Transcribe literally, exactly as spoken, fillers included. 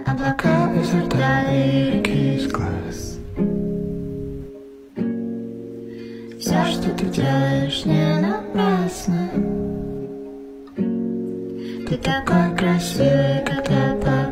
облака изо рта и реки из глаз. Все, что ты делаешь, не напрасно. Ты такой красивый, как я.